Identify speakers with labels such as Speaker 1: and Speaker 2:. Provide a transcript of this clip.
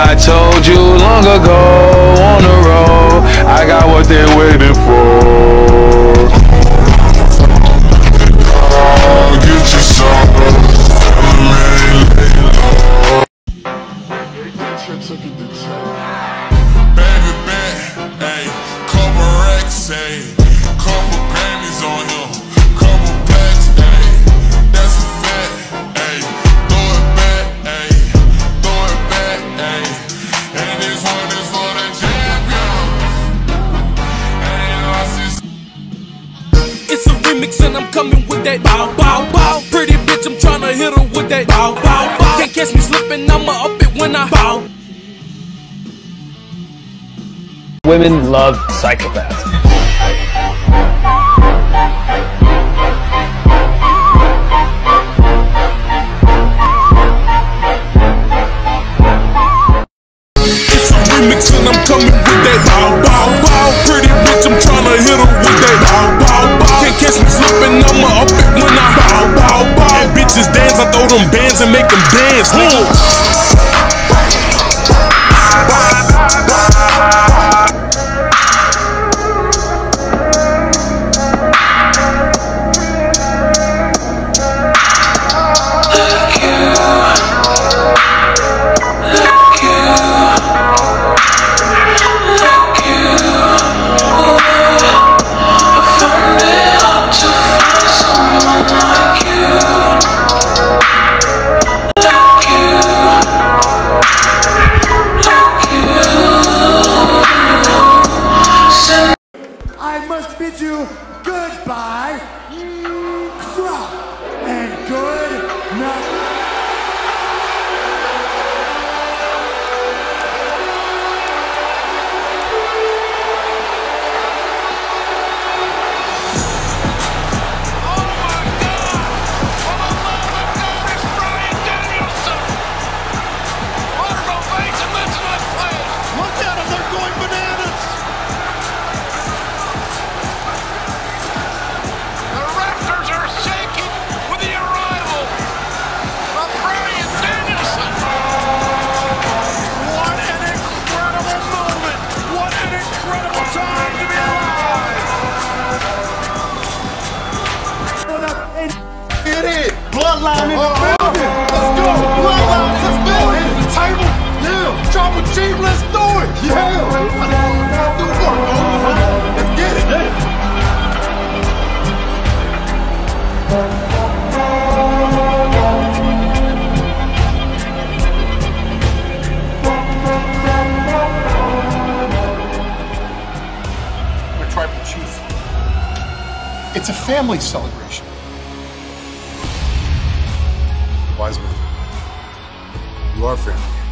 Speaker 1: I told you long ago on the road, I got what they're waiting for. Get your soul, baby, ayy, couple racks, ayy, couple Grammys on him, couple plaques, ayy, that's a fact, ayy, throw it back, ayy, throw it back, ayy, and this one is for the champion, ain't lost his.
Speaker 2: It's a remix and I'm coming with that bow, bow, bow. Pretty bitch, I'm tryna hit her with that bow, bow, bow. Can't catch me slipping, I'ma up it when I bow.
Speaker 3: Women love psychopaths.
Speaker 2: It's a remix and I'm coming with that bow, bow, bow. Pretty bitch, I'm tryna hit her with that bow, bow, bow. Can't catch me slipping, I'ma up it when I bow, bow, bow. And bitches dance, I throw them bands and make them dance.
Speaker 4: I must bid you goodbye and good night. Bloodline in the building. Let's go. Bloodline. Let's go. Hit the table. Yeah. Drop a cheap. Let's do it. Yeah. Do work. Let's get it.
Speaker 5: I'm a tribal chief. It's a family celebration. Wiseman, you are family.